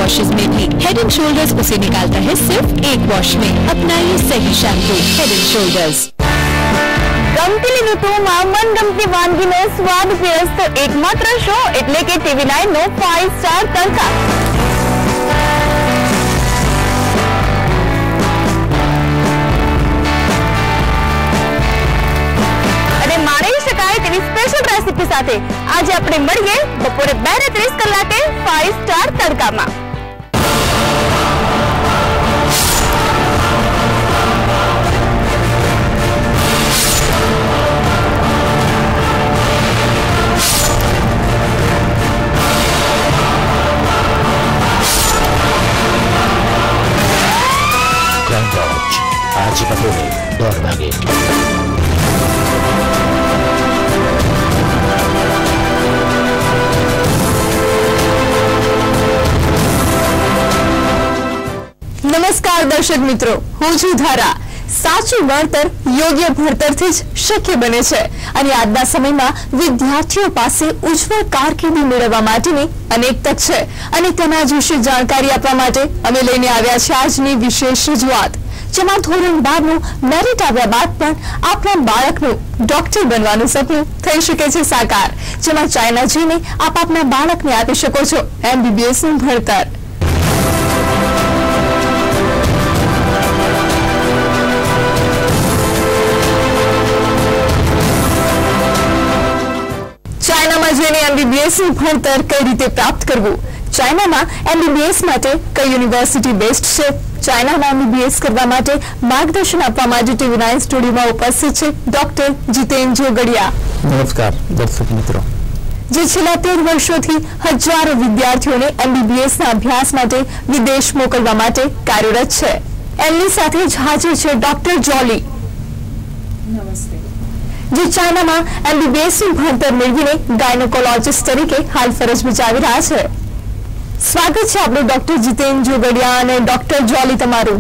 Washes में भी। Head and shoulders उसे निकालता है सिर्फ एक वॉश में। अपनाइए सही शैम्पू हेड एंड शोल्डर्स। ગમતી ઋતુમાં મનગમતી વાનગીનો સ્વાદ પીરસતો એકમાત્ર શો એટલે કે TV9 નો 5 સ્ટાર તડકા। અને માણી શકાય તેવી સ્પેશિયલ રેસીપી સાથે આજે આપણે મળીએ બપોરે 2:30 કલાકે 5 સ્ટાર તડકામાં। आज बपोरे 1:30 वागे। નમસ્કાર દર્શક મિત્રો, હું છું ધારા। સાચું વળતર યોગ્ય ભણતરથી જ શક્ય બને છે અને આજના સમયમાં વિદ્યાર્થીઓ પાસે ઉજ્જવળ કારકિર્દી મેળવવા માટેની અનેક તક છે અને તેના જ વિશે જાણકારી આપવા માટે અમે લઈને આવ્યા છે આજની વિશેષ રજૂઆત, જેમાં ધોરણ 12નું મેરિટ આવ્યા બાદ પણ આપણા બાળકનું ડોક્ટર બનવાનું સપનું થઈ શકે છે સાકાર, જેમાં ચાઇના જઈને આપ આપના બાળકને આપી શકો છો MBBS નું ભણતર। ચાઇનામાં જઈને MBBS નું ભણતર કઈ રીતે પ્રાપ્ત કરવું, ચાઇનામાં MBBS માટે કઈ યુનિવર્સિટી બેસ્ટ છે, ચાઇનામાં MBBS કરવા માટે માર્ગદર્શન આપવા માટે TV9 સ્ટુડિયોમાં ઉપસ્થિત છે ડોક્ટર જીતેન જોગડિયા। નમસ્કાર દર્શક મિત્રો। જે છેલ્લા 13 વર્ષોથી હજારો વિદ્યાર્થીઓને MBBS ના અભ્યાસ માટે વિદેશ મોકલવા માટે કાર્યરત છે। એમની સાથે જ હાજર છે ડોક્ટર જોલી। નમસ્તે। જે ચાઇનામાં MBBS નું ભણતર મેળવીને ગાયનેકોલોજીસ્ટ તરીકે હાલ ફરજ બજાવી રહ્યા છે। સ્વાગત છે આપણું ડોક્ટર જીતેન જોગડિયા અને ડોક્ટર જોલી તમારું।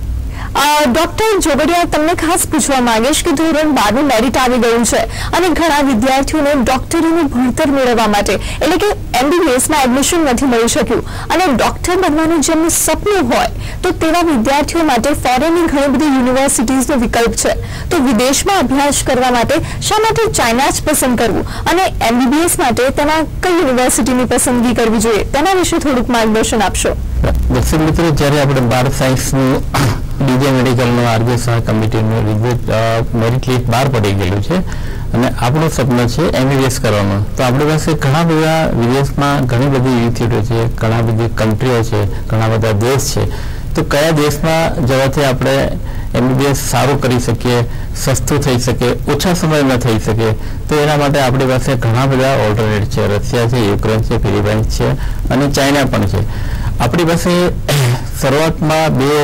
ડોક્ટર જોગડિયા, તમને ખાસ પૂછવા માંગીશ કે ધોરણ 12નું મેરિટ આવી ગયું છે અને ઘણા વિદ્યાર્થીઓને ડોક્ટરીનું ભણતર મેળવવા માટે એટલે કે MBBS માં એડમિશન નથી મળી શક્યું અને ડોક્ટર બનવાનું જેમનું સપનું હોય તો તેવા વિદ્યાર્થીઓ માટે ફોરેનની ઘણી બધી યુનિવર્સિટીઝનો વિકલ્પ છે, તો વિદેશમાં અભ્યાસ કરવા માટે શા માટે ચાઇના જ પસંદ કરવું અને MBBS માટે તેના કઈ યુનિવર્સિટીની પસંદગી કરવી જોઈએ તેના વિશે થોડુંક માર્ગદર્શન આપશો। દર્શક મિત્રો, જ્યારે આપણે 12 સાયન્સનું બીજે મેડિકલનું આરબીઆઈ સહ કમિટીનું મેરિટ લિસ્ટ બહાર પડી ગયેલું છે અને આપણું સપનું છે MBBS કરવાનું, તો આપણી પાસે ઘણા બધા વિદેશમાં ઘણી બધી યુનિવર્સિટીઓ છે, ઘણા બધી કન્ટ્રીઓ છે, ઘણા બધા દેશ છે, તો કયા દેશમાં જવાથી આપણે MBBS સારું કરી શકીએ, સસ્તું થઈ શકે, ઓછા સમયમાં થઈ શકે, તો એના માટે આપણી પાસે ઘણા બધા ઓલ્ટરનેટ છે। રશિયા છે, યુક્રેન છે, ફિલિપાઇન્સ છે અને ચાઇના પણ છે। આપણી પાસે શરૂઆતમાં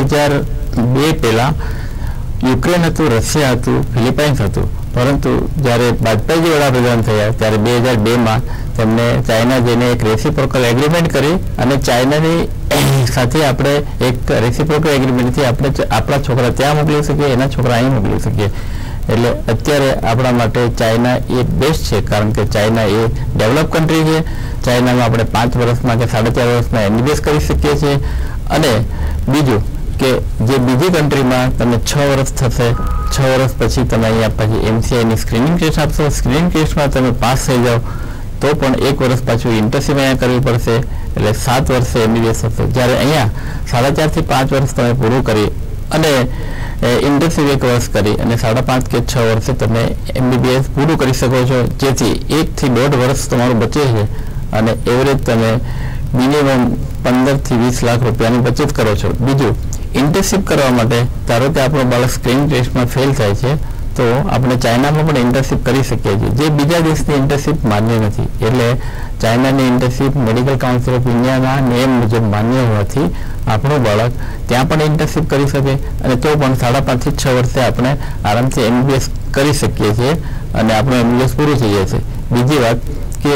2002 પહેલાં યુક્રેન હતું, રશિયા હતું, ફિલિપાઇન્સ હતું, પરંતુ જ્યારે વાજપેયીજી વડાપ્રધાન થયા ત્યારે 2002માં તેમણે ચાઇના જઈને એક રેસિપ્રોકલ એગ્રીમેન્ટ કરી અને ચાઇનાની સાથે આપણે એક રેસિપ્રોકલ એગ્રીમેન્ટથી આપણે આપણા છોકરા ત્યાં મોકલી શકીએ, એના છોકરા અહીં મોકલી શકીએ। એટલે અત્યારે આપણા માટે ચાઇના એ બેસ્ટ છે, કારણ કે ચાઇના એ ડેવલપ કન્ટ્રી છે। ચાઇનામાં આપણે 5 વર્ષમાં કે 4.5 વર્ષમાં MBBS કરી શકીએ છીએ અને બીજું કે જે બીજી કન્ટ્રીમાં તમે 6 વર્ષ થશે, 6 વર્ષ પછી તમે અહીંયા પછી MCIની સ્ક્રીનિંગ ટેસ્ટ આપશો, સ્ક્રીનિંગ ટેસ્ટમાં તમે પાસ થઈ જાઓ તો પણ 1 વર્ષ પાછું ઇન્ટર્નશીપ અહીંયા કરવી પડશે, એટલે 7 વર્ષે MBBS થશે। જ્યારે અહીંયા 4.5 થી 5 વર્ષ તમે પૂરું કરી અને ઇન્ટર્નશીપ 1 વર્ષ કરી અને 5.5 કે 6 વર્ષે તમે MBBS પૂરું કરી શકો છો, જેથી 1 થી 1.5 વર્ષ તમારું બચે છે અને એવરેજ તમે મિનિમમ 15 થી 20 લાખ રૂપિયાની બચત કરો છો। બીજું, ઇન્ટર્નશીપ કરવા માટે ધારો કે આપણો બાળક સ્ક્રીનિંગ ટેસ્ટમાં ફેલ થાય છે તો આપણે ચાઇનામાં પણ ઇન્ટર્નશીપ કરી શકીએ છીએ, જે બીજા દેશની ઇન્ટર્નશીપ માન્ય નથી। એટલે ચાઇનાની ઇન્ટર્નશીપ મેડિકલ કાઉન્સિલ ઓફ ઇન્ડિયાના નિયમ મુજબ માન્ય હોવાથી આપણું બાળક ત્યાં પણ ઇન્ટર્નશીપ કરી શકે અને તો પણ 5.5 થી 6 વર્ષે આપણે આરામથી MBBS કરી શકીએ છીએ અને આપણું MBBS પૂરું થઈ જાય છે। બીજી વાત કે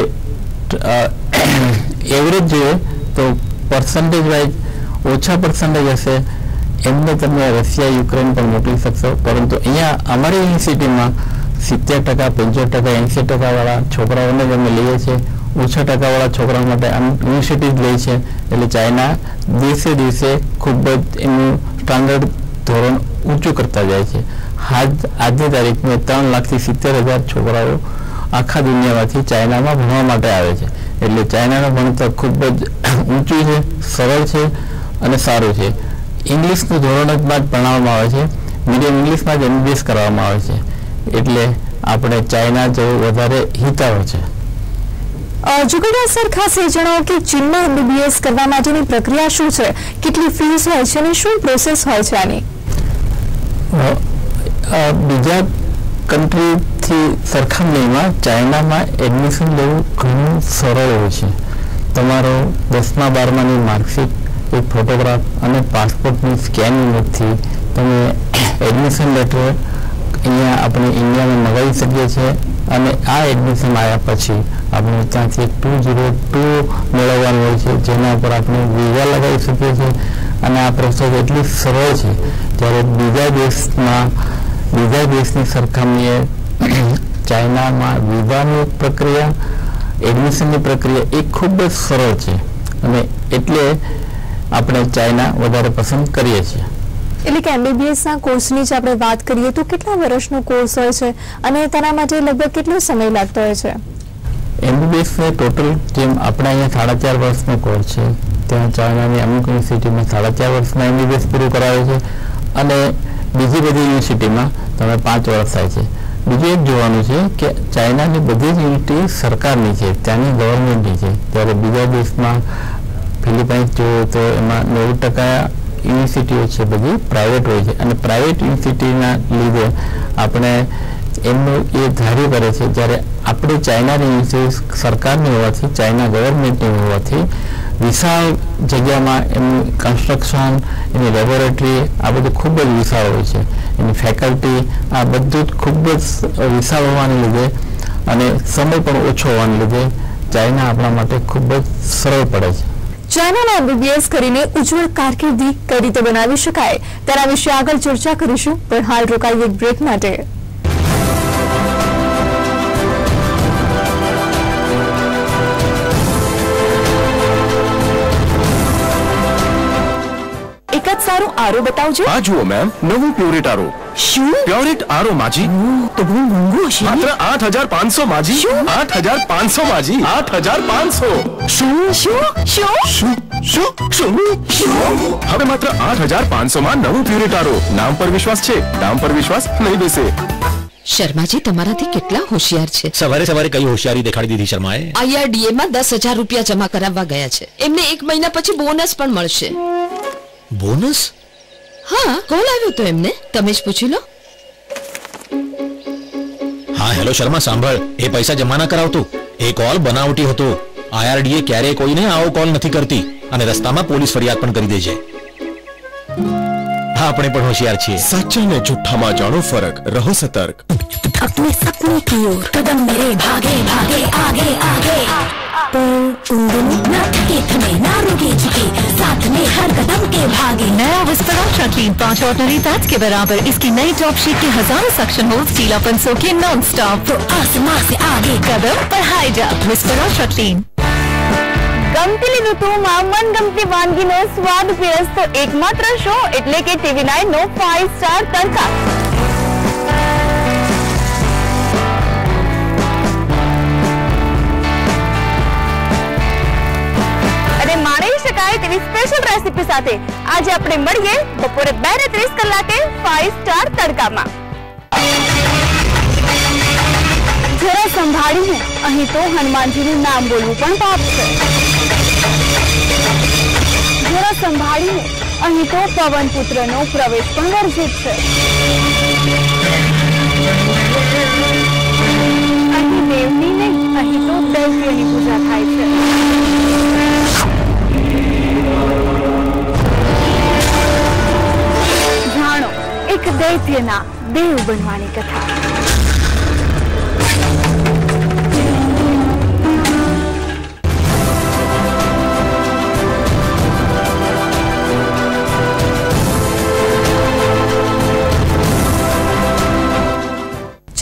એવરેજ જોઈએ તો પર્સન્ટેજ વાઇઝ ઓછા પર્સન્ટેજ હશે એમને તમે રશિયા, યુક્રેન પણ મોકલી શકશો, પરંતુ અહીંયા અમારી યુનિવર્સિટીમાં 70%, 75%, 80% વાળા છોકરાઓને જ અમે લઈએ છીએ। ઓછા ટકાવાળા છોકરાઓ માટે યુનિવર્સિટી લે છે. એટલે ચાઇના દિવસે દિવસે ખૂબ જ એનું સ્ટાન્ડર્ડ ધોરણ ઊંચું કરતા જાય છે. આજની તારીખમાં 3,70,000 છોકરાઓ આખા દુનિયામાંથી ચાઇનામાં ભણવા માટે આવે છે. એટલે ચાઇનાનું ભણતર ખૂબ જ ઊંચું છે, સરળ છે અને સારું છે. ઇંગ્લિશનું ધોરણ જ ભણાવવામાં આવે છે. મીડિયમ ઇંગ્લિશમાં જ MBBS કરવામાં આવે છે. એટલે આપણે ચાઇના જેવું વધારે હિતાવહ છે. જુગડા સર, ખાસ એ જણાવો કે ચીનમાં MBBS કરવા માટેની પ્રક્રિયા શું છે, કેટલી ફીસ હોય છે અને શું પ્રોસેસ હોય છે આની? બીજા કન્ટ્રીથી સરખામણીમાં ચાઇનામાં એડમિશન લેવું ઘણું સરળ હોય છે. તમારો 10મા 12માની માર્કશીટ, એક ફોટોગ્રાફ અને પાસપોર્ટની સ્કેનની મદદથી તમે એડમિશન લેટર અહીંયા આપણે ઇન્ડિયામાં મંગાવી શકીએ છીએ. અને આ એડમિશન આવ્યા પછી આપણે ત્યાંથી 202 મેળવવાનું હોય છે, જેના ઉપર આપણે વિઝા લગાવી શકીએ છીએ. અને આ પ્રોસેસ એટલી સરળ છે, જ્યારે બીજા દેશની સરખામણીએ ચાઇનામાં વિઝાની પ્રક્રિયા, એડમિશનની પ્રક્રિયા એ ખૂબ જ સરળ છે. અને એટલે આપણે ચાઇના વધારે પસંદ કરીએ છીએ. એટલે કે MBBSના કોર્સની જ આપણે વાત કરીએ તો કેટલા વર્ષનો કોર્સ હોય છે અને તેના માટે લગભગ કેટલો સમય લાગતો હોય છે? MBBS ટોટલ જેમ આપણે અહીંયા 4.5 વર્ષનો કોર્સ છે, ત્યાં ચાઇનાની અમુક યુનિવર્સિટીમાં 4.5 વર્ષમાં MBBS પૂરું કરાવે છે અને બીજી બધી યુનિવર્સિટીમાં તમે 5 વર્ષ થાય છે. બીજું એક જોવાનું છે કે ચાઇનાની બધી જ યુનિવર્સિટી સરકારની છે, ત્યાંની ગવર્મેન્ટની છે. ત્યારે બીજા દેશમાં ફિલિપાઇન્સ જોવો તો એમાં 90% યુનિવર્સિટીઓ છે બધી પ્રાઇવેટ હોય છે. અને પ્રાઇવેટ યુનિવર્સિટીના લીધે આપણે એમનું એ ધાર્યું કરે છે, જ્યારે આપણે ચાઇનાની યુનિવર્સિટી સરકારની હોવાથી, ચાઇના ગવર્મેન્ટની હોવાથી વિશાળ જગ્યામાં એનું કન્સ્ટ્રક્શન, એની લેબોરેટરી આ બધું ખૂબ જ વિશાળ હોય છે. એની ફેકલ્ટી આ બધું જ ખૂબ જ વિશાળ હોવાને લીધે અને સમય પણ ઓછો હોવાને લીધે ચાઇના આપણા માટે ખૂબ જ સરળ પડે છે. ચાઇનામાં MBBS કરીને ઉજ્જવળ કારકિર્દી કઈ રીતે બનાવી શકાય તેના વિશે આગળ ચર્ચા કરીશું, પણ હાલ રોકાઈએ એક બ્રેક માટે. એક જ સારું આરો બતાવજો. આ જુઓ મેમ, નવું પ્યોરેટ આરો. શું? પ્યોરેટ આરો માજી તો બહુ મોંઘું હશે. માત્ર 8,500 માજી. 8,500 માજી. 8,500. શું શું શું શું શું શું શું? હવે માત્ર 8,500 માં નવું પ્યોરેટ આરો. નામ પર વિશ્વાસ છે, દામ પર વિશ્વાસ નહીં બેસે. શર્માજી તમારાથી કેટલા હોશિયાર છે. સવારે સવારે કઈ હોશિયારી દેખાડી દીધી શર્માએ. IRDA માં 10,000 રૂપિયા જમા કરાવવા ગયા છે. એમને 1 મહિના પછી બોનસ પણ મળશે. બોનસ? હા, કોલ આવ્યો તો એમને, તમે જ પૂછી લો. હા હેલો શર્મા, સાંભળ, એ પૈસા જમા ના કરાવતું. એ કોલ બનાવટી હતો. IRDA ક્યારેય કોઈને આવો કોલ નથી કરતી અને રસ્તામાં પોલીસ ફરિયાદ પણ કરી દે છે. આપણે પણ હોશિયાર છીએ. સચ્ચા ને જુઠ્ઠામાં જાણો ફરક, રહો સતર્ક. अपने सपने की ओर कदम मेरे भागे भागे आगे आगे, पर उन दिनों ना थके थमे ना रुके झुके, साथ में हर कदम के भागे. नया विस्परा ट्रकलीन 5 ऑर्डिनरी पैड्स के बराबर इसकी नई टॉप शीट के हजारों सक्शन होल्स ढीलापन सो के नॉन स्टॉप. तो आसमां से आगे कदम पर हाई जंप. विस्परा ट्रकलीन. ગમતી ઋતુમાં મનગમતી વાનગીનો સ્વાદ પીરસતો એકમાત્ર શો એટલે કે TV9 નો 5 સ્ટાર તડકા. અને માણી શકાય તેવી સ્પેશિયલ રેસીપી સાથે આજે આપણે મળીએ બપોરે 2:30 કલાકે 5 સ્ટાર તડકામાં. જરા સંભાળીને, અહીં તો હનુમાનજીનું નામ બોલવું પણ પાપ છે. જરા સંભાળીને, અહીં તો પવન પુત્રનો પ્રવેશ પણ વર્જિત છે. અહીં દેવની નહીં, અહીં તો દૈત્યની પૂજા થાય છે. જાણો એક દૈત્યના દેવ બનવાની કથા.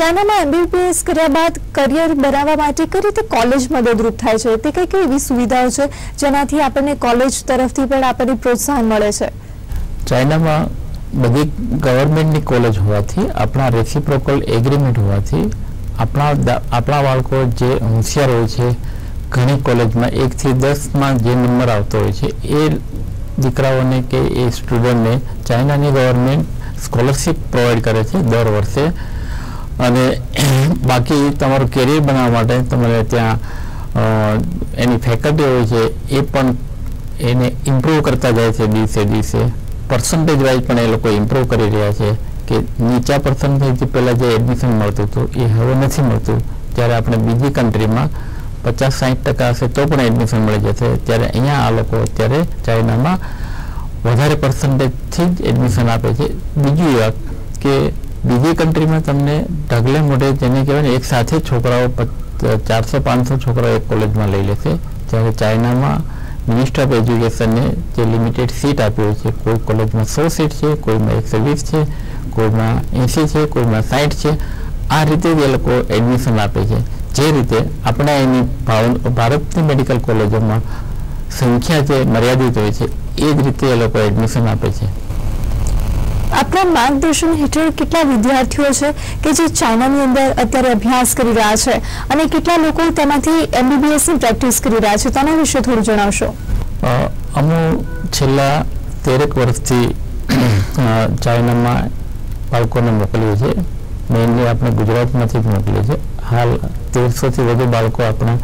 ચાઇનામાં MBBS કર્યા બાદ કરિયર બનાવવા માટે કઈ રીતે કોલેજ મદદરૂપ થાય છે? તે કઈ કઈ એવી સુવિધાઓ છે જેનાથી આપણને કોલેજ તરફથી પણ આપણને પ્રોત્સાહન મળે છે? ચાઇનામાં બધી ગવર્મેન્ટની કોલેજ હોવાથી, આપણા રેસિપ્રોકલ એગ્રીમેન્ટ હોવાથી આપણા બાળકો જે હોશિયાર હોય છે, ઘણી કોલેજમાં 1 થી 10માં જે નંબર આવતો હોય છે, એ દીકરાઓને કે એ સ્ટુડન્ટને ચાઇનાની ગવર્મેન્ટ સ્કોલરશિપ પ્રોવાઈડ કરે છે દર વર્ષે. અને બાકી તમારું કેરિયર બનાવવા માટે તમારે ત્યાં એની ફેકલ્ટી હોય છે, એ પણ એને ઇમ્પ્રૂવ કરતા જાય છે દિવસે દિવસે. પર્સન્ટેજ વાઇઝ પણ એ લોકો ઇમ્પ્રૂવ કરી રહ્યા છે કે નીચા પર્સન્ટેજથી પહેલાં જે એડમિશન મળતું હતું એ હવે નથી મળતું. જ્યારે આપણે બીજી કન્ટ્રીમાં 50-60% હશે તો પણ એડમિશન મળી જશે, ત્યારે અહીંયા આ લોકો અત્યારે ચાઇનામાં વધારે પર્સન્ટેજથી જ એડમિશન આપે છે. બીજું એ વાત કે બીજી કન્ટ્રીમાં તમને ઢગલે મોઢે જેને કહેવાય ને એક સાથે છોકરાઓ 400-500 છોકરાઓ એક કોલેજમાં લઈ લેશે, જ્યારે ચાઇનામાં મિનિસ્ટર ઓફ એજ્યુકેશનને જે લિમિટેડ સીટ આપી હોય છે, કોઈ કોલેજમાં 100 સીટ છે, કોઈમાં 120 છે, કોઈમાં 80 છે, કોઈમાં 60 છે. આ રીતે જ એ લોકો એડમિશન આપે છે. જે રીતે આપણે એની ભારતની મેડિકલ કોલેજોમાં સંખ્યા જે મર્યાદિત હોય છે, એ જ રીતે એ લોકો એડમિશન આપે છે. આપણા માર્ગદર્શન હેઠળ કેટલા વિદ્યાર્થીઓ છે કે જે ચાઇનાની અંદર અત્યારે અભ્યાસ કરી રહ્યા છે અને કેટલા લોકો તેમાંથી MBBS ની પ્રેક્ટિસ કરી રહ્યા છે? તેના વિશે થોડું જણાવશો. અમે છેલ્લા 13 વર્ષથી ચાઇનામાં બાળકોને મોકલીએ છીએ. મેઇનલી આપણે ગુજરાતમાંથી જ મોકલીએ છીએ. હાલ 1300થી વધુ બાળકો આપણા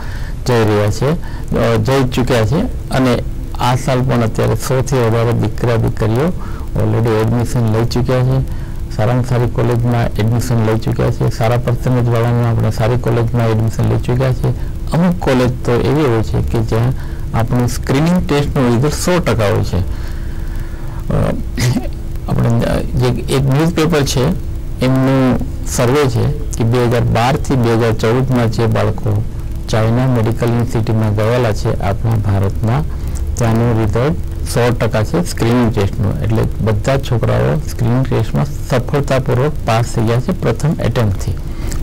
જઈ ચૂક્યા છે. અને આ સાલ પણ અત્યારે 100થી વધારે દીકરીઓ ઓલરેડી એડમિશન લઈ ચૂક્યા છે. સારામાં સારી કોલેજમાં એડમિશન લઈ ચૂક્યા છે. સારા પર્સન્ટેજ વાળામાં આપણે સારી કોલેજમાં એડમિશન લઈ ચૂક્યા છે. અમુક કોલેજ તો એવી હોય છે કે જ્યાં આપણું સ્ક્રીનિંગ ટેસ્ટનું રિઝલ્ટ 100% હોય છે. આપણે જે એક ન્યૂઝપેપર છે એમનું સર્વે છે કે 2012થી 2014માં જે બાળકો ચાઇના મેડિકલ યુનિવર્સિટીમાં ગયેલા છે આપણા ભારતમાં, ત્યાંનું રિઝલ્ટ 100% છે સ્ક્રીનિંગ ટેસ્ટનું. એટલે બધા જ છોકરાઓ સ્ક્રીનિંગ ટેસ્ટમાં સફળતાપૂર્વક પાસ થઈ ગયા છે પ્રથમ એટેમ્પથી.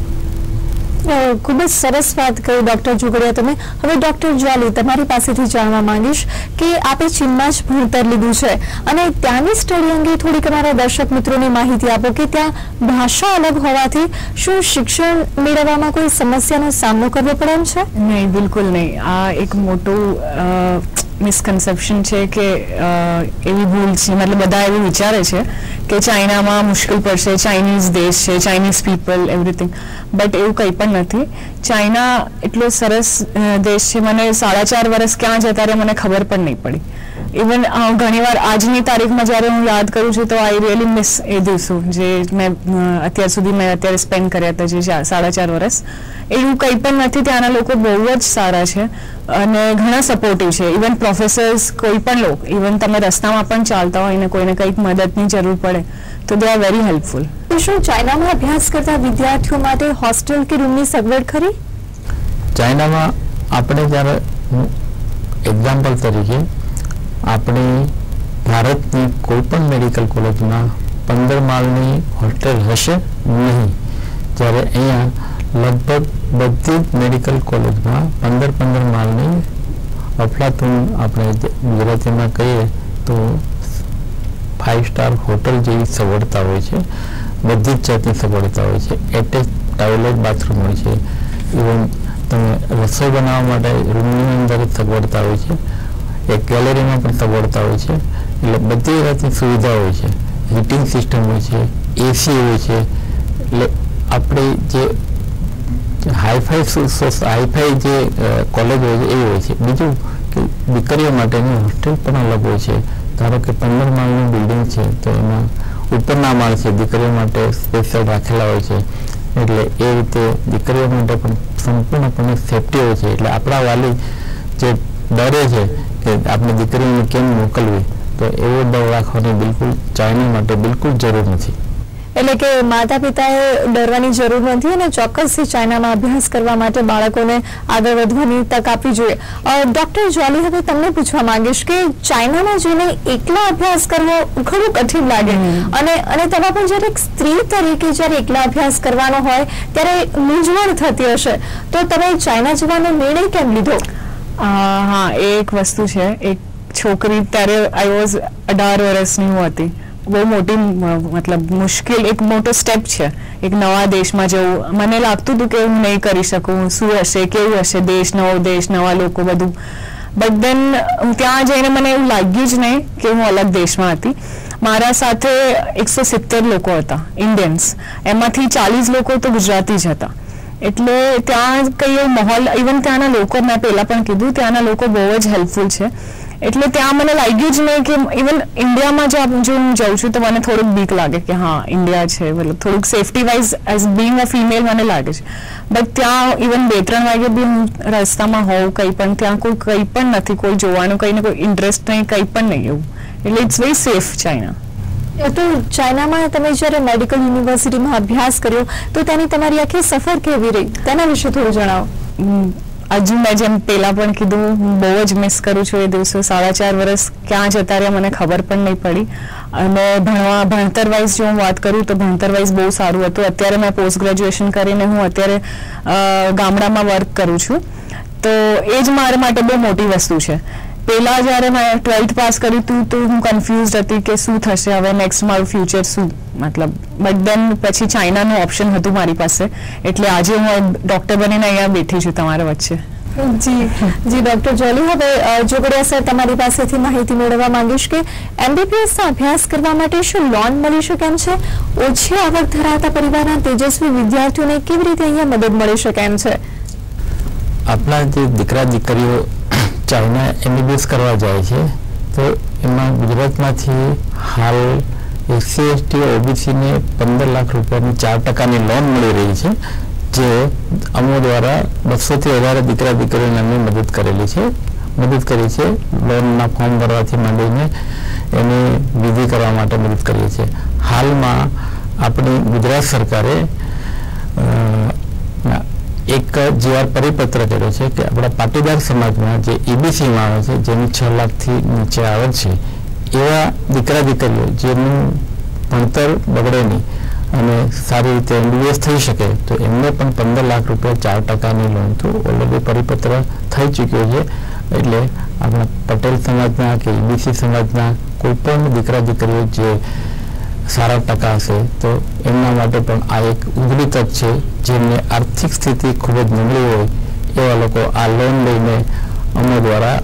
ખૂબ જ સરસ વાત કરી ડૉક્ટર ઝુગડિયા તમે. હવે ડૉક્ટર જ્વાલી, તમારી પાસેથી જાણવા માંગીશ કે આપે ચીનમાં જ ભણતર લીધું છે અને ત્યાંની સ્ટડી અંગે થોડીક અમારા દર્શક મિત્રોને માહિતી આપો કે ત્યાં ભાષા અલગ હોવાથી શું શિક્ષણ મેળવવામાં કોઈ સમસ્યાનો સામનો કરવો પડે એમ છે? નહીં, બિલકુલ નહીં. આ એક મોટું મિસકન્સેપ્શન છે કે એવી ભૂલ છે, મતલબ બધા એવું વિચારે છે કે ચાઇનામાં મુશ્કેલ પડશે, ચાઇનીઝ દેશ છે, ચાઇનીઝ પીપલ, એવરીથિંગ. બટ એવું કંઈ પણ નથી. ચાઇના એટલો સરસ દેશ છે. મને 4.5 વર્ષ ક્યાં જતા રહ્યા મને ખબર પણ નહીં પડી. ઇવન ઘણીવાર આજની તારીખમાં જ્યારે હું યાદ કરું છું તો આઈ રિયલી મિસ એ દિવસો જે મેં અત્યારે સ્પેન્ડ કર્યા હતા, જે 4.5 વર્ષ. એવું કંઈ પણ નથી. ત્યાંના લોકો બહુ જ સારા છે અને ઘણા સપોર્ટિવ છે. ઇવન પ્રોફેસર્સ, કોઈ પણ લોકો, ઇવન તમે રસ્તામાં પણ ચાલતા હોય ને કોઈને કંઈક મદદની જરૂર પડે તો દે આર વેરી હેલ્પફુલ. શું ચાઇનામાં અભ્યાસ કરતા વિદ્યાર્થીઓ માટે હોસ્ટેલ કે રૂમની સગવડ ખરી? ચાઇનામાં આપણે જ્યારે એક્ઝામ્પલ તરીકે આપણી ભારતની કોઈ પણ મેડિકલ કોલેજમાં 15 માળની હોસ્ટેલ હશે નહીં, જ્યારે અહીંયા લગભગ બધી જ મેડિકલ કોલેજમાં 15 માળની અફલાતુન, આપણે ગુજરાતીમાં કહીએ તો 5 સ્ટાર હોટલ જેવી સગવડતા હોય છે. બધી જ જાતની સગવડતા હોય છે. એટેચ ટોયલેટ, બાથરૂમ હોય છે. ઇવન તમે રસોઈ બનાવવા માટે રૂમની અંદર જ સગવડતા હોય છે. એક ગેલેરીમાં પણ સગવડતા હોય છે. એટલે બધી જાતની સુવિધા હોય છે. હીટિંગ સિસ્ટમ હોય છે, AC હોય છે. એટલે આપણે જે હાઈફાઈ જે કોલેજ હોય છે એવી હોય છે. બીજું કે દીકરીઓ માટેની હોસ્ટેલ પણ અલગ હોય છે. ધારો કે 15 માળની બિલ્ડિંગ છે તો એમાં ઉપરના માળ છે દીકરીઓ માટે સ્પેશિયલ રાખેલા હોય છે. એટલે એ રીતે દીકરીઓ માટે પણ સંપૂર્ણપણે સેફટી હોય છે. એટલે આપણા વાલી જે ડરે છે કે આપણે દીકરીઓને કેમ મોકલવી, તો એવો ડર રાખવાની બિલકુલ ચાઇના માટે બિલકુલ જરૂર નથી. એટલે કે માતા પિતાએ ડરવાની જરૂર નથી અને ચોક્કસથી ચાઇનામાં અભ્યાસ કરવા માટે બાળકોને આગળ વધવાની તક આપવી જોઈએ. ડોક્ટર જોલી, હવે તમને પૂછવા માંગીશ કે ચાઇનામાં જઈને એકલા અભ્યાસ કરવો ઘણું કઠિન લાગે અને તેમાં પણ જ્યારે એક સ્ત્રી તરીકે જ્યારે એકલા અભ્યાસ કરવાનો હોય ત્યારે મૂંઝવણ થતી હશે, તો તમે ચાઇના જવાનો નિર્ણય કેમ લીધો? હા, એ એક વસ્તુ છે. એક છોકરી ત્યારે આઈ વોઝ 18 વર્ષની હું હતી. બહુ મોટી મતલબ મુશ્કેલ એક મોટો સ્ટેપ છે એક નવા દેશમાં જવું. મને લાગતું હતું કે હું નહીં કરી શકું, શું હશે, કેવું હશે દેશ, નવો દેશ, નવા લોકો, બધું. બટ દેન ત્યાં જઈને મને એવું લાગ્યું જ નહીં કે હું અલગ દેશમાં હતી. મારા સાથે 170 લોકો હતા ઇન્ડિયન્સ, એમાંથી 40 લોકો તો ગુજરાતી જ હતા. એટલે ત્યાં કઈ માહોલ, ઇવન ત્યાંના લોકો, મેં પહેલાં પણ કીધું, ત્યાંના લોકો બહુ જ હેલ્પફુલ છે. એટલે ત્યાં મને લાગ્યું જ નહીં કે ઇવન ઇન્ડિયામાં જો હું જાઉં છું તો મને થોડુંક બીક લાગે કે હા ઇન્ડિયા છે, મતલબ થોડુંક safety wise as being a female મને લાગે છે. બટ ત્યાં ઇવન 2-3 વાગે બી હું રસ્તામાં હોઉં કંઈ પણ, ત્યાં કોઈ કંઈ પણ નથી, કોઈ જોવાનું કંઈ ને કોઈ ઇન્ટરેસ્ટ નહીં, કંઈ પણ નહીં એવું. એટલે ઇટ્સ વેરી સેફ ચાઇના. તો ચાઇનામાં તમે જ્યારે મેડિકલ યુનિવર્સિટીમાં અભ્યાસ કર્યો તો તેની તમારી આખી સફર કેવી રહી, તેના વિશે થોડું જણાવો. હજુ મેં જેમ પહેલાં પણ કીધું, હું બહુ જ મિસ કરું છું એ દિવસો. 4.5 વર્ષ ક્યાં જતા રહ્યા મને ખબર પણ નહીં પડી. અને ભણતર વાઇઝ જો હું વાત કરું તો ભણતર વાઇઝ બહુ સારું હતું. અત્યારે મેં પોસ્ટ ગ્રેજ્યુએશન કરીને હું અત્યારે ગામડામાં વર્ક કરું છું, તો એ જ મારા માટે બહુ મોટી વસ્તુ છે. પહેલાં જ્યારે મેં 12th પાસ કર્યું હતું તો હું કન્ફ્યુઝડ હતી કે શું થશે હવે, નેક્સ્ટ મારું ફ્યુચર શું, મતલબ. બટ દેન પછી ચાઇનાનું ઓપ્શન હતું મારી પાસે, એટલે આજે હું ડૉક્ટર બનીને અહીંયા બેઠી છું તમારા વચ્ચે. જી ડૉક્ટર જોલી, હવે જોગડિયા સર તમારી પાસેથી માહિતી મેળવવા માંગીશ કે MBBSનો અભ્યાસ કરવા માટે શું લોન મળી શકે એમ છે? ઓછી આવક ધરાવતા પરિવારના તેજસ્વી વિદ્યાર્થીઓને કેવી રીતે અહીંયા મદદ મળી શકે એમ છે? આપણા જે દીકરા દીકરીઓ ચાઇના MBBS કરવા જાય છે તો એમાં ગુજરાતમાંથી હાલ SC/ST OBCને 15 લાખ રૂપિયાની 4% લોન મળી રહી છે, જે અમો દ્વારા 200થી વધારે દીકરા દીકરીઓને અમે મદદ કરી છે. લોનના ફોર્મ ભરવાથી માંડીને એની વિધિ કરવા માટે મદદ કરીએ છીએ. હાલમાં આપણી ગુજરાત સરકારે એક GR પરિપત્ર કર્યો છે કે આપણા પાટીદાર સમાજમાં જે EBCમાં આવે છે, જેની 6 લાખથી નીચે આવે છે, એવા દીકરા દીકરીઓ જેનું ભણતર બગડે નહીં અને સારી રીતે MBBS થઈ શકે તો એમને પણ 15 લાખ રૂપિયા 4%ની લોન તો ઓલરેડી પરિપત્ર થઈ ચૂક્યો છે. એટલે આપણા પટેલ સમાજના કે EBC સમાજના કોઈ પણ દીકરા દીકરીઓ જે સારા ટકા હશે તો એમના માટે પણ આ એક ઉજળી તક છે. જેમને આર્થિક સ્થિતિ ખૂબ જ નબળી હોય એવા લોકો આ લોન લઈને અમો દ્વારા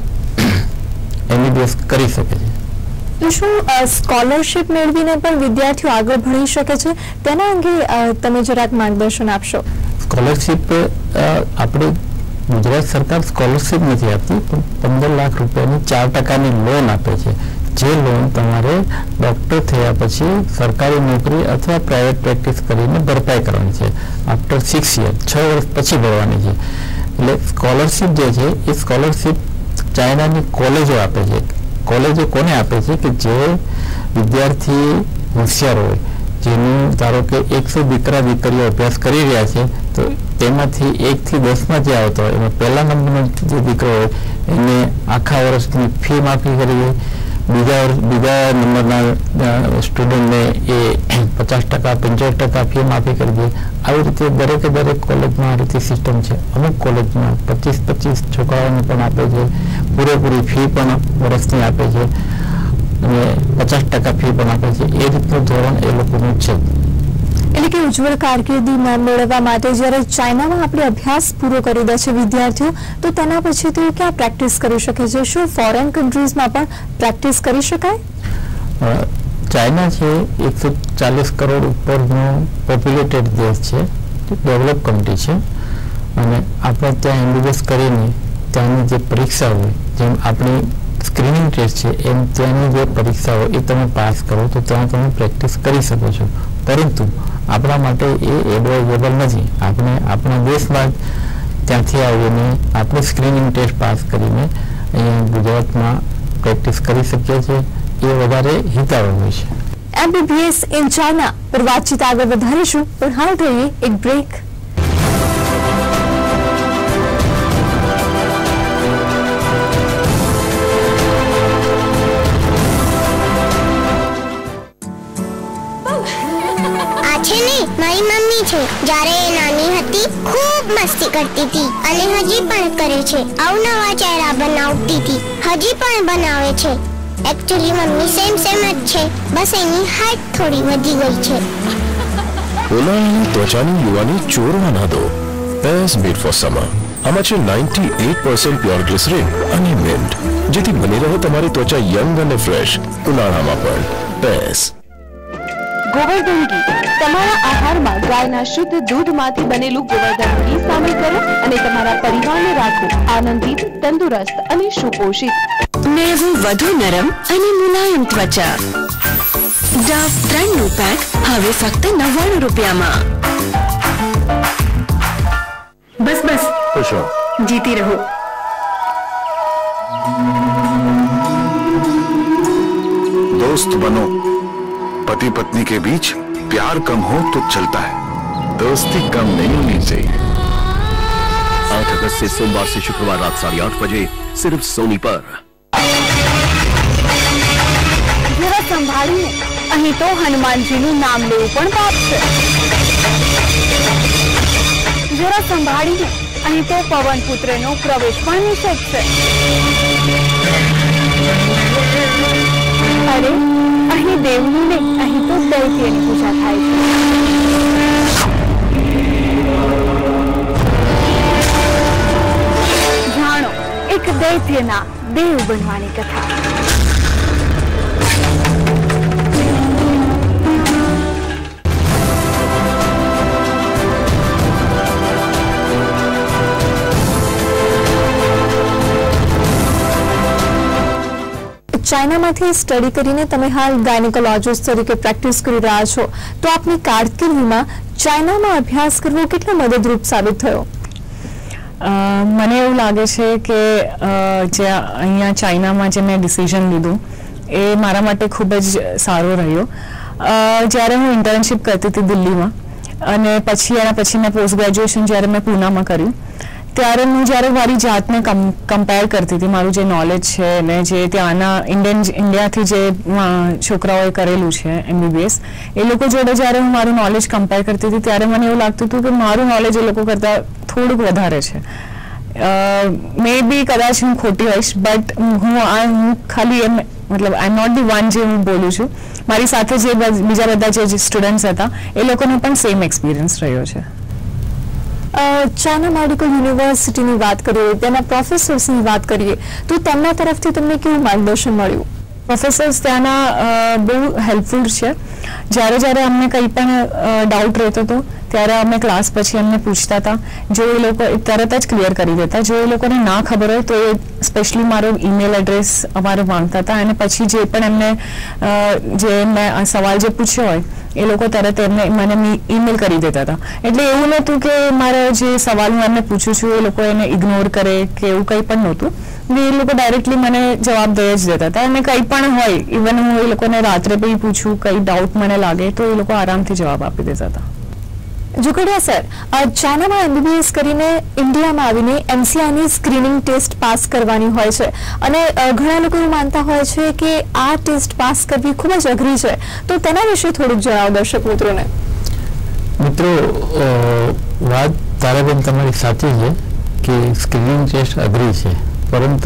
MBBS કરી શકે છે. તો શું સ્કોલરશિપ મેળવીને પણ વિદ્યાર્થીઓ આગળ ભણી શકે છે? તેના અંગે તમે જરાક માર્ગદર્શન આપશો. સ્કોલરશિપ આપણે ગુજરાત સરકાર સ્કોલરશિપ નથી આપતી, પણ 15 લાખ રૂપિયાની 4%ની લોન આપે છે. જે લોન તમારે ડૉક્ટર થયા પછી સરકારી નોકરી અથવા પ્રાઇવેટ પ્રેક્ટિસ કરીને ભરપાઈ કરવાની છે. આફ્ટર 6 યર, 6 વર્ષ પછી ભરવાની છે. એટલે સ્કોલરશિપ જે છે એ સ્કોલરશિપ ચાઇનાની કોલેજો આપે છે. કોલેજો કોને આપે છે કે જે વિદ્યાર્થી હોશિયાર હોય, જેનું ધારો કે 100 દીકરા દીકરીઓ અભ્યાસ કરી રહ્યા છે તો તેમાંથી 1 થી 10માં જે આવતો હોય એમાં પહેલા નંબરનો જે દીકરો હોય એને આખા વર્ષની ફી માફી કરી, બીજા નંબરના સ્ટુડન્ટને એ 50%, 75% ફી માફી કરી દે. આવી રીતે દરેક કોલેજમાં આ રીતે સિસ્ટમ છે. અમુક કોલેજમાં 25 છોકરાઓને પણ આપે છે, પૂરેપૂરી ફી પણ વર્ષની આપે છે અને 50% ફી પણ આપે છે. એ રીતનું ધોરણ એ લોકોનું છે. એટલે કે ઉજ્જવળ કારકિર્દી મેળવવા માટે જ્યારે ચાઇનામાં આપણે અભ્યાસ પૂરો કરી દે છે વિદ્યાર્થીઓ, તો તેના પછી તો ક્યાં પ્રેક્ટિસ કરી શકે છે? શું ફોરેન કન્ટ્રીઝમાં પણ પ્રેક્ટિસ કરી શકાય? ચાઇના છે 140 કરોડ ઉપરનો પોપ્યુલેટેડ દેશ છે, ડેવલપ કન્ટ્રી છે. અને આપણે ત્યાં MBBS કરીને ત્યાંની જે પરીક્ષા હોય, જેમ આપણી સ્ક્રીનિંગ ટેસ્ટ છે એમ ત્યાંની જે પરીક્ષા હોય એ તમે પાસ કરો તો ત્યાં તમે પ્રેક્ટિસ કરી શકો છો. પરંતુ આપણા માટે એ એડવાઇઝેબલ નથી. આપણે આપણા દેશમાં જ ત્યાંથી આવીને આપણે સ્ક્રીનિંગ ટેસ્ટ પાસ કરીને અહીંયા ગુજરાતમાં પ્રેક્ટિસ કરી શકીએ છીએ. એ વધારે હિતાવહ હોય છે. MBBS in China પર વાતચીત આગળ વધારીશું, પણ હાલ થઈએ એક બ્રેક. મારી મમ્મી છે. જ્યારે એ નાની હતી ખૂબ મસ્તી કરતી હતી અને હજી પણ કરે છે. અવનવા ચહેરા બનાવતી હતી, હજી પણ બનાવે છે. એકચ્યુઅલી મમ્મી સેમ જ છે, બસ એની હાઈટ થોડી વધી ગઈ છે. ઉનાળાની ત્વચાની યુવાની ચોરવા ના દો. Pace made for summer. આમાં છે 98% પ્યોર ગ્લિસરીન અને મિન્ટ, જેથી બની રહે તમારી ત્વચા યંગ અને ફ્રેશ ઉનાળામાં પણ. પેસ. ગોવર્ધન ઘી તમારા આહારમાં ગાયના શુદ્ધ દૂધમાંથી બનેલું ગોવર્ધન ઘી સામેલ કરો અને તમારા પરિવારને રાખો આનંદિત, તંદુરસ્ત અને સુપોષિત. મેવું વધુ નરમ અને મુલાયમ ત્વચા. ડવ 3નું પેક હવે ફક્ત 99 રૂપિયામાં. બસ બસ, જીતી રહો. दोस्त बनो. पति पत्नी के बीच प्यार कम हो तो चलता है, दोस्ती कम नहीं होनी चाहिए. 8 अगस्त से सोमवार से शुक्रवार रात 8:30 बजे सिर्फ सोनी पर. જરા સંભાળીને, અહીં તો હનુમાનજીનું નામ લેવું પણ પાપ છે. જરા સંભાળીને, અહીં તો પવન પુત્રનો પ્રવેશ પણ નિષેધ છે. અરે, અહીં દેવની નહીં, અહીં તો દૈત્યની પૂજા થાય છે. જાણો એક દૈત્યના દેવ બનવાની કથા. ચાઇનામાંથી સ્ટડી કરીને તમે હાલ ગાયનેકોલોજીસ્ટ તરીકે પ્રેક્ટિસ કરી રહ્યા છો, તો આપની કારકિર્દીમાં ચાઇનામાં અભ્યાસ કરવો કેટલો મદદરૂપ સાબિત થયો? મને એવું લાગે છે કે જે અહીંયા ચાઇનામાં જે મેં ડિસિઝન લીધું એ મારા માટે ખૂબ જ સારો રહ્યો. જ્યારે હું ઇન્ટર્નશિપ કરતી હતી દિલ્હીમાં અને પછી એના પછી મેં પોસ્ટ ગ્રેજ્યુએશન જ્યારે મેં પૂનામાં કર્યું, ત્યારે હું જ્યારે મારી જાતને કમ્પેર કરતી હતી, મારું જે નોલેજ છે ને જે ત્યાંના ઇન્ડિયાથી જે છોકરાઓએ કરેલું છે MBBS, એ લોકો જોડે જ્યારે હું મારું નોલેજ કમ્પેર કરતી હતી ત્યારે મને એવું લાગતું હતું કે મારું નોલેજ એ લોકો કરતાં થોડુંક વધારે છે. મે બી કદાચ હું ખોટી હોઈશ, બટ હું ખાલી એમ મતલબ I am not the one જે હું બોલું છું. મારી સાથે જે બીજા બધા જે સ્ટુડન્ટ્સ હતા એ લોકોને પણ સેમ એક્સપિરિયન્સ રહ્યો છે. ચાઇના મેડિકલ યુનિવર્સિટીની વાત કરીએ, તેના પ્રોફેસર્સની વાત કરીએ, તો તેમના તરફથી તમને કેવું માર્ગદર્શન મળ્યું? પ્રોફેસર્સ ત્યાંના બહુ હેલ્પફુલ છે. જ્યારે અમને કંઈ પણ ડાઉટ રહેતો હતો ત્યારે અમે ક્લાસ પછી એમને પૂછતા હતા. જો એ લોકો તરત જ ક્લિયર કરી દેતા. જો એ લોકોને ના ખબર હોય તો એ સ્પેશિયલી મારો ઈમેલ એડ્રેસ અમારો માંગતા હતા અને પછી જે પણ એમને મેં સવાલ જે પૂછ્યો હોય એ લોકો તરત મને ઈમેલ કરી દેતા હતા. એટલે એવું નહોતું કે મારા જે સવાલ હું એમને પૂછું છું એ લોકો એને ઇગ્નોર કરે કે એવું કંઈ પણ નહોતું. એ લોકો ડાયરેક્ટલી મને જવાબ દઈ જ દેતા હતા અને કંઈ પણ હોય, ઇવન હું એ લોકોને રાત્રે બી પૂછું, કંઈ ડાઉટ મને લાગે તો એ લોકો આરામથી જવાબ આપી દેતા હતા. જોકડિયા સર, ચાઇનામાં MBBS કરીને ઇન્ડિયામાં આવીને MCIની સ્ક્રીનિંગ ટેસ્ટ પાસ કરવાની હોય છે અને ઘણા લોકો એવું માનતા હોય છે કે આ ટેસ્ટ પાસ કરવી ખૂબ જ અઘરી છે, તો તેના વિશે થોડુંક જણાવો દર્શક મિત્રોને. મિત્રો, વાત તારાબેન તમારી સાચી છે કે સ્ક્રીનિંગ ટેસ્ટ અઘરી છે, પરંતુ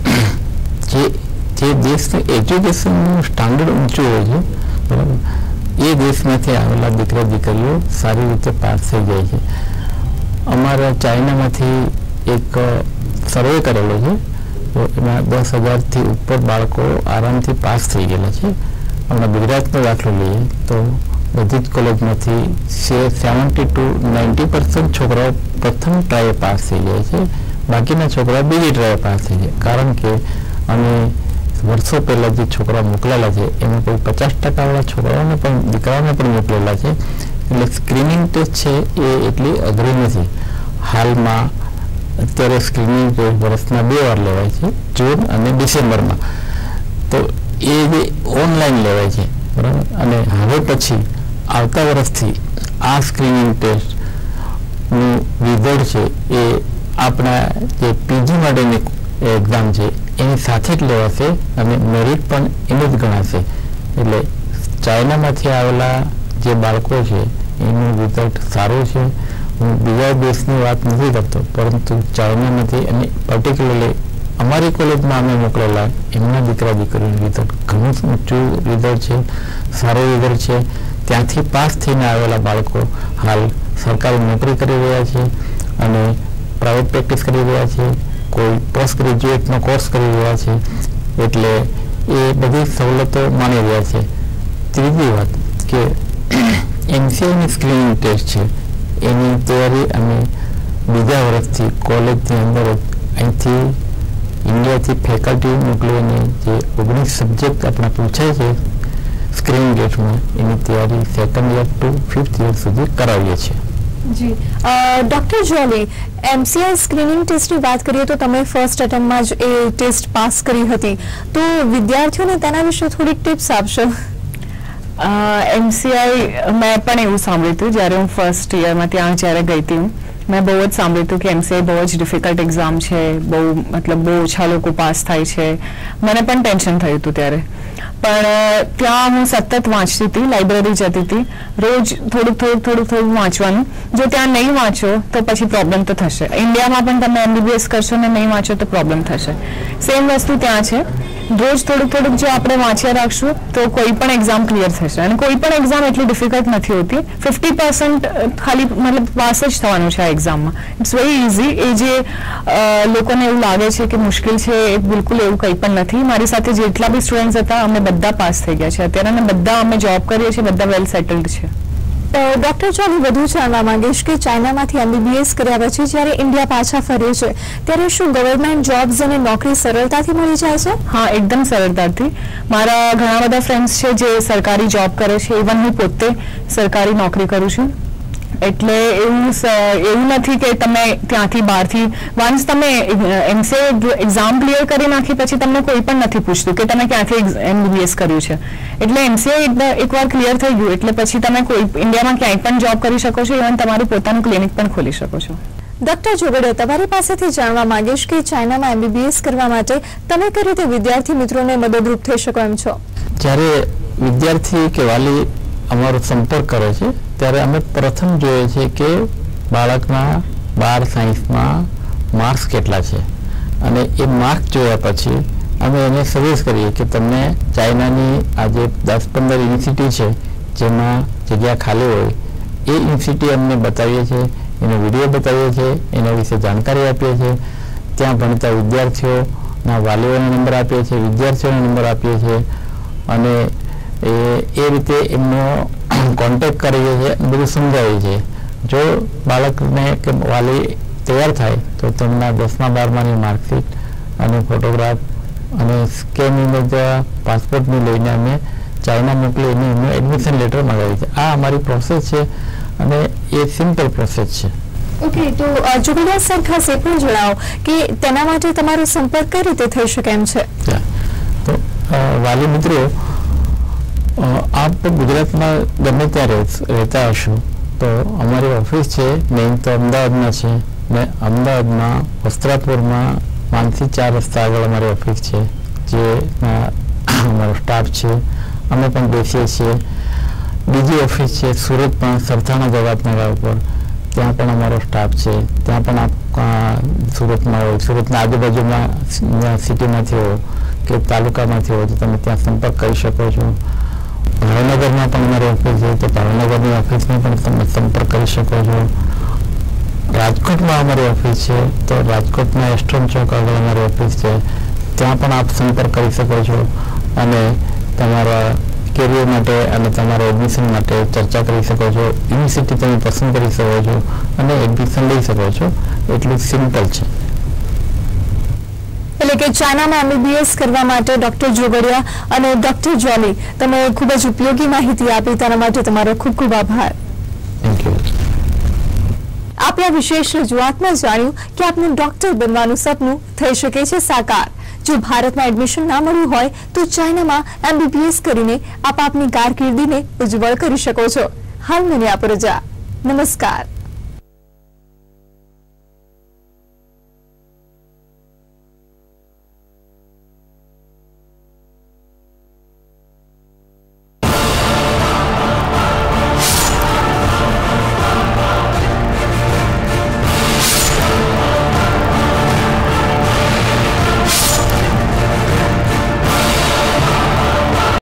જે દેશનું એજ્યુકેશનનું સ્ટાન્ડર્ડ ઊંચું હોય છે, બરાબર, એ દેશમાંથી આવેલા દીકરા દીકરીઓ સારી રીતે પાસ થઈ જાય છે. અમારા ચાઇનામાંથી એક સર્વે કરેલો છે, તો એમાં 10,000થી ઉપર બાળકો આરામથી પાસ થઈ ગયેલા છે. હમણાં ગુજરાતનો દાખલો લઈએ તો બધી જ કોલેજમાંથી 70 to 90% છોકરાઓ પ્રથમ ટ્રાય પાસ થઈ જાય છે, બાકીના છોકરાઓ બીજી ટ્રાય પાસ થઈ જાય. કારણ કે અમે વર્ષો પહેલાં જે છોકરા મોકલેલા છે એમાં કોઈ 50% વાળા છોકરાઓને પણ દીકરાઓને પણ મોકલેલા છે. એટલે સ્ક્રીનિંગ ટેસ્ટ છે એ એટલી અઘરી નથી. હાલમાં અત્યારે સ્ક્રીનિંગ ટેસ્ટ વર્ષના 2 વાર લેવાય છે, જૂન અને ડિસેમ્બરમાં. તો એ જે ઓનલાઈન લેવાય છે, બરાબર. અને હવે પછી આવતા વર્ષથી આ સ્ક્રીનિંગ ટેસ્ટનું રિઝલ્ટ છે એ આપણા જે પીજી માટેની એક્ઝામ છે એની સાથે જ લેવાશે અને મેરિટ પણ એનું જ ગણાશે. એટલે ચાઇનામાંથી આવેલા જે બાળકો છે એનું રિઝલ્ટ સારું છે. હું બીજા દેશની વાત નથી કરતો, પરંતુ ચાઇનામાંથી અને પર્ટિક્યુલરલી અમારી કોલેજમાં અમે મોકલેલા એમના દીકરા દીકરીનું રિઝલ્ટ ઘણું ઊંચું રિઝલ્ટ છે, સારું રિઝલ્ટ છે. ત્યાંથી પાસ થઈને આવેલા બાળકો હાલ સરકારી નોકરી કરી રહ્યા છે અને પ્રાઇવેટ પ્રેક્ટિસ કરી રહ્યા છે, કોઈ પોસ્ટ ગ્રેજ્યુએટનો કોર્સ કરી રહ્યા છે. એટલે એ બધી સવલતો માણી રહ્યા છે. ત્રીજી વાત કે MCIની સ્ક્રીનિંગ ટેસ્ટ છે એની તૈયારી અમે બીજા વર્ષથી કોલેજની અંદર જ અહીંથી ઇન્ડિયાથી ફેકલ્ટી મોકલીને જે 19 સબ્જેક્ટ આપણા પૂછાય છે સ્ક્રીનિંગ ટેસ્ટમાં એની તૈયારી 2nd year to 5th year સુધી કરાવીએ છીએ. જી ડૉક્ટર જોલી, MCI સ્ક્રીનિંગ ટેસ્ટની વાત કરીએ તો તમે ફર્સ્ટ અટેમ્પમાં જ એ ટેસ્ટ પાસ કરી હતી, તો વિદ્યાર્થીઓને તેના વિશે થોડીક ટિપ્સ આપશો. MCI મેં પણ એવું સાંભળ્યું હતું જ્યારે હું ફર્સ્ટ યરમાં ત્યાં જ્યારે ગઈ હતી. મેં બહુ જ સાંભળ્યું હતું કે MCI બહુ જ ડિફિકલ્ટ એક્ઝામ છે, બહુ ઓછા લોકો પાસ થાય છે. મને પણ ટેન્શન થયું હતું ત્યારે, પણ ત્યાં હું સતત વાંચતી હતી, લાઇબ્રેરી જતી હતી, રોજ થોડુંક વાંચવાનું. જો ત્યાં નહીં વાંચો તો પછી પ્રોબ્લેમ તો થશે. ઇન્ડિયામાં પણ તમે MBBS કરશો ને નહીં વાંચો તો પ્રોબ્લેમ થશે. સેમ વસ્તુ ત્યાં છે. રોજ થોડુંક જો આપણે વાંચ્યા રાખશું તો કોઈ પણ એક્ઝામ ક્લિયર થશે. અને કોઈ પણ એક્ઝામ એટલી ડિફિકલ્ટ નથી હોતી. 50% ખાલી મતલબ પાસ જ થવાનું છે આ એક્ઝામમાં. It's very easy. એ જે લોકોને એવું લાગે છે કે મુશ્કેલ છે, એ બિલકુલ એવું કંઈ પણ નથી. મારી સાથે જેટલા બી સ્ટુડન્ટ્સ હતા અમે બધા પાસ થઈ ગયા છે અત્યારે, અને બધા અમે જોબ કરીએ છીએ, બધા વેલ સેટલડ છે. ડૉક્ટર જોલી, વધુ જાણવા માંગીશ કે ચાઇનામાંથી MBBS કર્યા પછી જ્યારે ઇન્ડિયા પાછા ફરે છે ત્યારે શું ગવર્મેન્ટ જોબ્સ અને નોકરી સરળતાથી મળી જાય છે? હા, એકદમ સરળતાથી. મારા ઘણા બધા ફ્રેન્ડ્સ છે જે સરકારી જોબ કરે છે. ઇવન હું પોતે સરકારી નોકરી કરું છું. એટલે એવું નથી કે તમે ત્યાંથી બહારથી વન્સ તમે MCI એક્ઝામ ક્લિયર કરી નાખી પછી તમને કોઈ પણ નથી પૂછતું કે તમે ક્યાંથી MBBS કર્યું છે. એટલે MCI એકવાર ક્લિયર થઈ ગયું એટલે પછી તમે કોઈ ઇન્ડિયામાં ક્યાંય પણ જોબ કરી શકો છો, ઇવન તમારું પોતાનું ક્લિનિક પણ ખોલી શકો છો. ડૉક્ટર જોગડે, તમારી પાસેથી જાણવા માંગીશ કે ચાઇનામાં MBBS કરવા માટે તમે કઈ રીતે વિદ્યાર્થી મિત્રોને મદદરૂપ થઈ શકો એમ છો? જ્યારે વિદ્યાર્થી કે વાલી અમારો સંપર્ક કરે છે ત્યારે અમે પ્રથમ જોઈએ છીએ કે બાળકના 12 સાયન્સમાં માર્ક્સ કેટલા છે, અને એ માર્ક્સ જોયા પછી અમે એને સજેસ્ટ કરીએ કે તમને ચાઇનાની આજે 10-15 યુનિવર્સિટી છે જેમાં જગ્યા ખાલી હોય એ યુનિવર્સિટી અમને બતાવીએ છીએ, એનો વિડીયો બતાવીએ છીએ, એના વિશે જાણકારી આપીએ છીએ. ત્યાં ભણતા વિદ્યાર્થીઓના વાલીઓના નંબર આપીએ છીએ, વિદ્યાર્થીઓના નંબર આપીએ છીએ અને એ રીતે એમનો કોન્ટેક્ટ કરીએ છીએ, બધું સમજાવીએ છીએ. જો બાળકને કે વાલી તૈયાર થાય તો તેમના 10મા 12માની માર્કશીટ અને ફોટોગ્રાફ અને સ્કેન ઇમેજ પાસપોર્ટની લઈને અમે ચાઇના મોકલીને એમનું એડમિશન લેટર મંગાવીએ છીએ. આ અમારી પ્રોસેસ છે અને એ સિમ્પલ પ્રોસેસ છે. ઓકે, તો જોગડિયા સર ખાસ એ પણ જણાવો કે તેના માટે તમારો સંપર્ક કઈ રીતે થઈ શકે એમ છે? તો વાલી મિત્રો, આપ ગુજરાતમાં ગમે ત્યાં રહેતા હશો તો અમારી ઓફિસ છે મેઇન તો અમદાવાદમાં છે, ને અમદાવાદમાં વસ્ત્રાપુરમાં માનસી 4 રસ્તા આગળ અમારી ઓફિસ છે, જેમાં અમારો સ્ટાફ છે, અમે પણ બેસીએ છીએ. બીજી ઓફિસ છે સુરતમાં સરથાણા જવાતનગર ઉપર, ત્યાં પણ અમારો સ્ટાફ છે. ત્યાં પણ આપ સુરતમાં હોય, સુરતના આજુબાજુમાં સિટીમાંથી હો કે તાલુકામાંથી હોય તો તમે ત્યાં સંપર્ક કરી શકો છો. ભાવનગરમાં પણ અમારી ઓફિસ છે તો ભાવનગરની ઓફિસમાં પણ તમે સંપર્ક કરી શકો છો. રાજકોટમાં અમારી ઓફિસ છે તો રાજકોટના એસ્ટ્રોન ચોક આગળ અમારી ઓફિસ છે, ત્યાં પણ આપ સંપર્ક કરી શકો છો અને તમારા કેરિયર માટે અને તમારા એડમિશન માટે ચર્ચા કરી શકો છો. યુનિવર્સિટી તમે પસંદ કરી શકો છો અને એડમિશન લઈ શકો છો. એટલું સિમ્પલ છે. એટલે કે ચાઇનામાં MBBS કરવા માટે ડૉક્ટર જોગડિયા અને ડૉક્ટર જોલી તમે ખૂબ જ ઉપયોગી માહિતી આપી, તેના માટે તમારો ખૂબ ખૂબ આભાર. Thank you. આપણા વિશેષ રજૂઆતમાં જાણ્યું કે આપનું ડૉક્ટર બનવાનું સપનું થઈ શકે છે સાકાર. જો ભારતમાં એડમિશન ના મળ્યું હોય તો ચાઇનામાં MBBS કરીને આપ આપની કારકિર્દીને ઉજ્જવળ કરી શકો છો. હાલ મને આપો રજા. નમસ્કાર.